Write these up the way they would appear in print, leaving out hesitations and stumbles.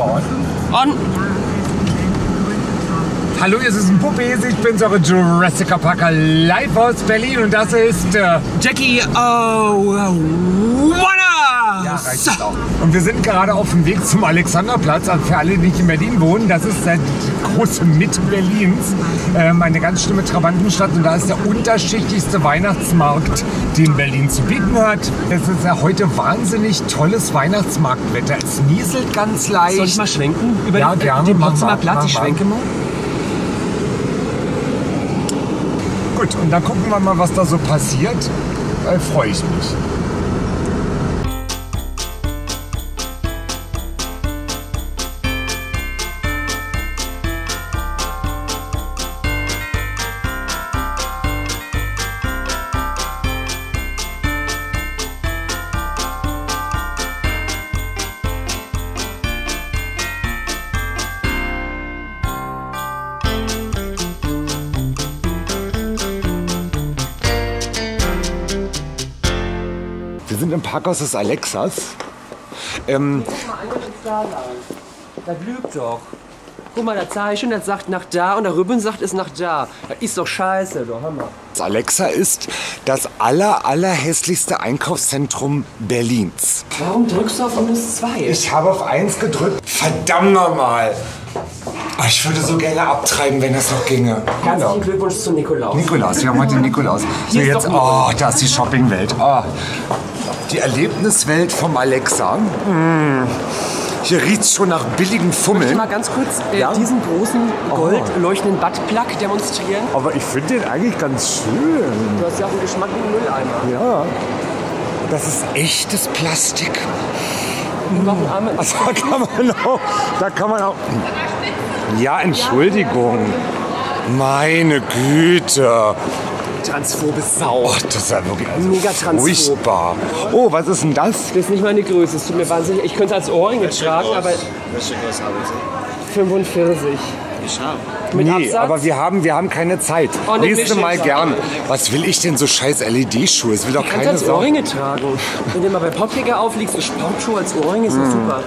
On. On. Hallo, ihr süßen Puppis, ich bin's, eure Jurassic Parker live aus Berlin und das ist Jackie Warner! Ja, reicht so. Auch. Und wir sind gerade auf dem Weg zum Alexanderplatz. Also für alle, die nicht in Berlin wohnen, das ist die große Mitte Berlins. Eine ganz schlimme Trabantenstadt und da ist der unterschiedlichste Weihnachtsmarkt, den Berlin zu bieten hat. Es ist ja heute wahnsinnig tolles Weihnachtsmarktwetter. Es nieselt ganz leicht. Soll ich mal schwenken? Ja, gerne. Den Potsdamer Platz, ich schwenke mal. Gut, und dann gucken wir mal, was da so passiert. Freue ich mich. Wir sind im Parkhaus des Alexas. Da lügt doch. Guck mal, das Zeichen, das sagt nach da und der Rüben sagt es nach da. Das ist doch scheiße, doch Hammer. Das Alexa ist das allerhässlichste Einkaufszentrum Berlins. Warum drückst du auf -2? Ich habe auf 1 gedrückt. Verdammt nochmal. Ich würde so gerne abtreiben, wenn das noch ginge. Herzlichen Glückwunsch zu Nikolaus. Nikolaus, wir haben heute Nikolaus. So jetzt, oh, da ist die Shoppingwelt. Oh. Die Erlebniswelt vom Alexa. Hier riecht es schon nach billigen Fummeln. Möchte ich mal ganz kurz diesen großen gold leuchtenden Buttplug demonstrieren? Aber ich finde den eigentlich ganz schön. Du hast ja auch einen Geschmack wie ein Mülleimer. Ja. Das ist echtes Plastik. Also, da kann man auch. Ja, Entschuldigung. Meine Güte. Transphobe Sau. Oh, das ist ja wirklich mega transphob. Furchtbar. Oh, was ist denn das? Das ist nicht meine Größe. Es tut mir wahnsinnig. Ich könnte es als Ohrringe tragen, aber. Welche Größe haben Sie? 45. Ich habe. Mit Nee, Absatz? aber wir haben keine Zeit. Oh, eine Nächste Mal Mischung. gern. Was will ich denn so scheiß LED-Schuhe? Es will doch Du kannst keine als Sau. Ohrringe tragen. Wenn du mal bei Popkicker aufliegst, so Sportschuhe als Ohrringe ist doch super.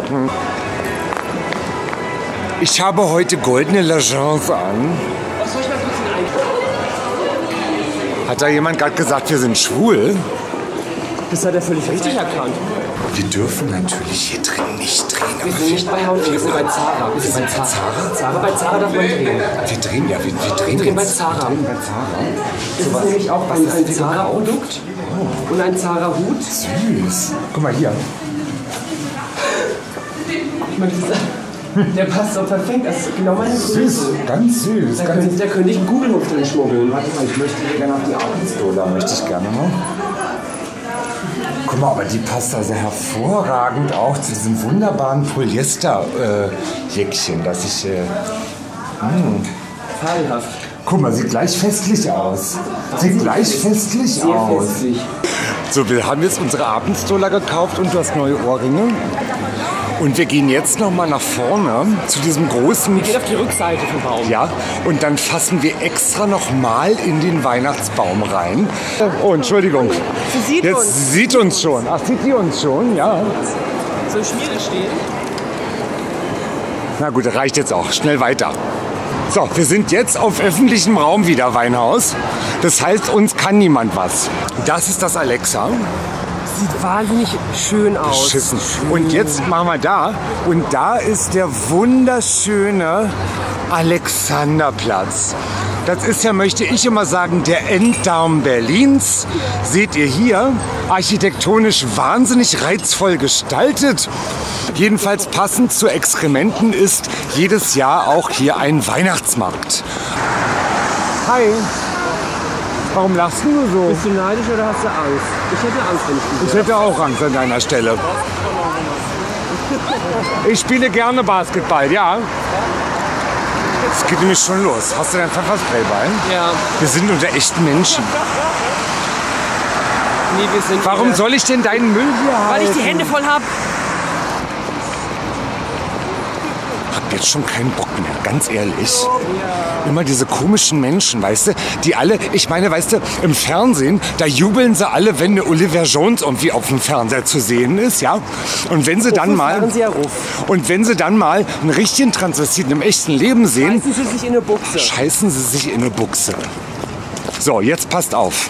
Ich habe heute goldene Legends an. Was soll ich mal kurz in Hat da jemand gerade gesagt, wir sind schwul? Das hat er völlig richtig erkannt. Wir dürfen natürlich hier drin nicht drehen. Wir sind nicht bei H&M, wir sind bei Zara. Wir sind bei Zara. Zara, bei Zara darf man drehen. Wir drehen, ja, wir drehen Wir drehen bei jetzt. Zara. Wir drehen bei Zara. Das ist nämlich auch ein Zara-Produkt und ein Zara-Hut. Süß. Guck mal hier. Ich meine, der passt doch perfekt. Das ist genau meine Größe. Süß, ganz süß. Da könnte ich einen Kugelhof drin schmuggeln. Warte mal, ich möchte hier gerne auf die Abendstola, möchte ich gerne noch. Guck mal, aber die passt also hervorragend auch zu diesem wunderbaren Polyester-Jäckchen, das ich... Fabelhaft. Guck mal, sieht gleich festlich aus. Sieht gleich festlich Sehr aus. festlich. So, wir haben jetzt unsere Abendstola gekauft und du hast neue Ohrringe. Und wir gehen jetzt noch mal nach vorne zu diesem großen... Wir gehen auf die Rückseite vom Baum. Ja, und dann fassen wir extra noch mal in den Weihnachtsbaum rein. Oh, Entschuldigung. Sie sieht Jetzt uns. sieht uns schon. Ach, sieht die uns schon? Ja. Soll Schmiede stehen? Na gut, reicht jetzt auch. Schnell weiter. So, wir sind jetzt auf öffentlichem Raum wieder, Weinhaus. Das heißt, uns kann niemand was. Das ist das Alexa. Sieht wahnsinnig schön aus. Beschissen. Und jetzt machen wir da. Und da ist der wunderschöne Alexanderplatz. Das ist ja, möchte ich immer sagen, der Enddarm Berlins. Seht ihr hier, architektonisch wahnsinnig reizvoll gestaltet. Jedenfalls passend zu Exkrementen ist jedes Jahr auch hier ein Weihnachtsmarkt. Hi. Warum lachst du so? Bist du neidisch oder hast du Angst? Ich hätte Angst, wenn ich Ich hätte auch Angst an deiner Stelle. Ich spiele gerne Basketball, ja. Es geht nämlich schon los. Hast du dein Pfefferspray bei? Ja. Wir sind unter echten Menschen. Nee, wir sind Warum soll ich denn deinen Müll hier halten? Weil ich die Hände voll hab. jetzt schon keinen Bock mehr, ganz ehrlich. Immer diese komischen Menschen, weißt du, die alle, ich meine, weißt du, im Fernsehen, da jubeln sie alle, wenn der Oliver Jones irgendwie auf dem Fernseher zu sehen ist, ja. Und wenn sie dann mal, einen richtigen Transvestiten im echten Leben sehen, Scheißen sie sich in eine Buchse. scheißen sie sich in eine Buchse. So, jetzt passt auf.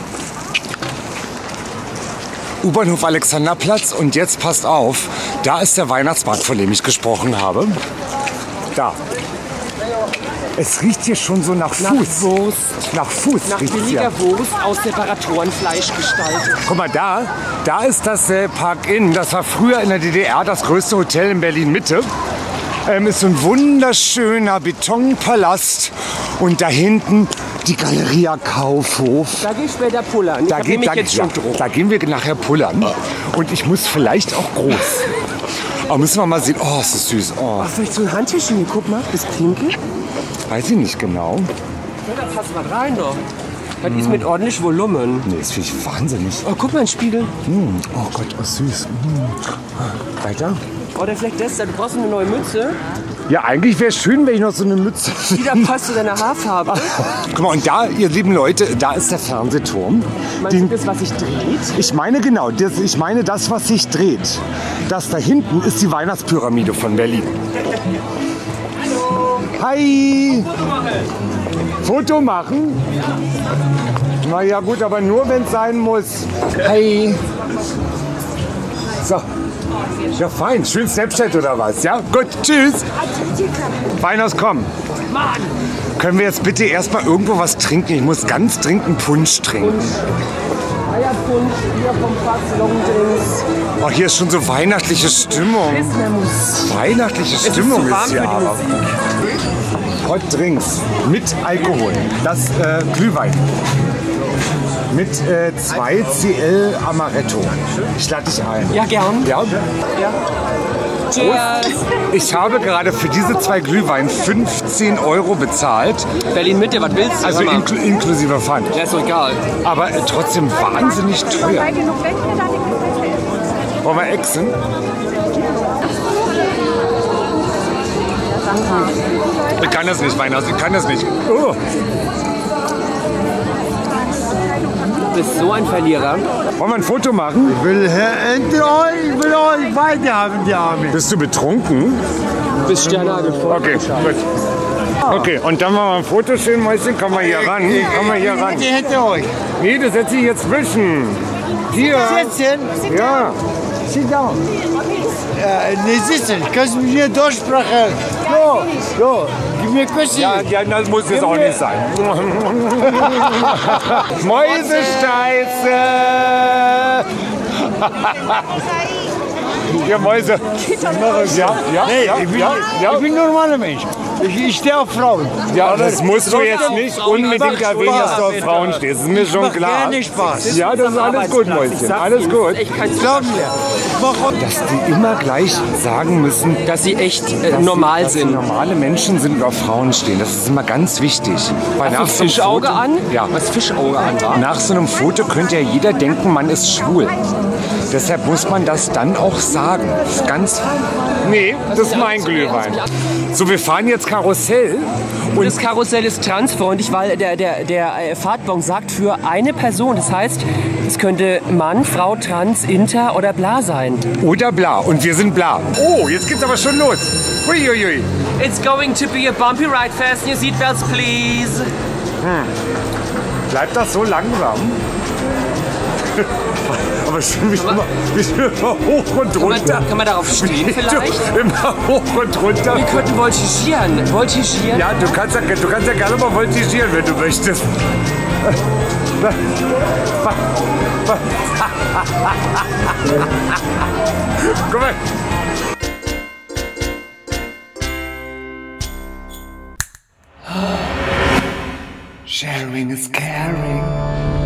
U-Bahnhof Alexanderplatz und jetzt passt auf, da ist der Weihnachtsmarkt, von dem ich gesprochen habe. Da. Es riecht hier schon so nach Fuß. Nach Wurst. Nach Fuß Nach riecht's hier. billiger Wurst aus Separatorenfleisch gestaltet. Guck mal, da ist das Park Inn. Das war früher in der DDR das größte Hotel in Berlin-Mitte. Ist so ein wunderschöner Betonpalast. Und da hinten die Galeria Kaufhof. Da gehe ich später pullern. Ich habe nämlich jetzt schon Druck. Da gehen wir nachher pullern. Und ich muss vielleicht auch groß. Aber müssen wir mal sehen. Oh, ist das süß. Oh, Ach, vielleicht so ein Handtäschchen hier, guck mal, das pinke. weiß ich nicht genau. Ja, da passt was rein doch. Das ist mit ordentlich Volumen. Nee, das finde ich wahnsinnig. Oh, guck mal, ein Spiegel. Oh Gott, oh süß. Weiter? Oder vielleicht das, du brauchst eine neue Mütze. Ja, eigentlich wäre es schön, wenn ich noch so eine Mütze Die da passt zu deiner Haarfarbe. Guck mal, und da, ihr lieben Leute, da ist der Fernsehturm. Meinst du das, was sich dreht? Ich meine genau, ich meine das, was sich dreht. Das da hinten ist die Weihnachtspyramide von Berlin. Hi! Foto machen? Na ja gut, aber nur wenn es sein muss. Hi! So. Ja fein, schön Snapchat oder was? Ja, gut, tschüss! Feiners, komm! Können wir jetzt bitte erstmal irgendwo was trinken? Ich muss ganz dringend einen Punsch trinken. Eierpunsch, Bier vom Fass, Longdrinks. Oh, hier ist schon so weihnachtliche Stimmung. Weihnachtliche Stimmung zu warm ist hier für die aber. Hot Drinks mit Alkohol. Das Glühwein. Mit 2 CL Amaretto. Ich lade dich ein. Ja, gern. Ja? Cheers. Ich habe gerade für diese 2 Glühwein 15 € bezahlt. Berlin-Mitte, was willst du? Also Hör mal. inklusive Pfand. Ja, ist doch egal. Aber trotzdem wahnsinnig teuer. Wollen wir exen? Ich kann das nicht, Weihnachts. Ich kann das nicht. Oh. Du bist so ein Verlierer. Wollen wir ein Foto machen? Ich will euch beide haben, die Arme. Bist du betrunken? Du bist sternhagelvoll. Okay, gut. Okay, und dann machen wir ein Foto schön, Mäuschen. Komm mal hier ran. Komm mal hier ran. Die hinter euch. Nee, das setze ich jetzt zwischen. Hier. Sitzen. Ja. Sit down. Nicht sitzen. Kannst du mit mir durchsprechen? So, gib mir Küsschen. Ja, das muss jetzt auch nicht sein. Mäusesteiße! Ja, Mäuse. Ja, Nee, ja, ich bin ein normaler Mensch. Ich stehe auf Frauen. Ja, das musst du jetzt nicht unbedingt erwähnen, dass du auf Frauen stehst. Das ist mir schon Macht klar. gerne Spaß. Ja, das ist alles gut, Mäuschen. Alles gut. Glaub mir. Dass die immer gleich sagen müssen, Dass sie echt normal dass sind. normale Menschen sind und auf Frauen stehen. Das ist immer ganz wichtig. Weil nach so einem Fischauge Foto- an? Ja. Was Fischauge an war? Nach so einem Foto könnte ja jeder denken, man ist schwul. Deshalb muss man das dann auch sagen. Das ist ganz. Nee, das ist mein Glühwein. So, wir fahren jetzt Karussell. Und das Karussell ist transfreundlich, weil der Fahrtbon sagt für eine Person. Das heißt, es könnte Mann, Frau, Trans, Inter oder Bla sein. Oder bla. Und wir sind bla. Oh, jetzt geht's aber schon los. Uiuiui. It's going to be a bumpy ride. Fasten your seatbelts, please. Bleibt das so langsam? Aber ich bin immer hoch und runter. Kann man darauf stehen vielleicht? Immer hoch und runter. Wir könnten voltigieren. Voltigieren? Ja, du kannst ja gerne mal voltigieren, wenn du möchtest. Guck mal. Sharing is caring.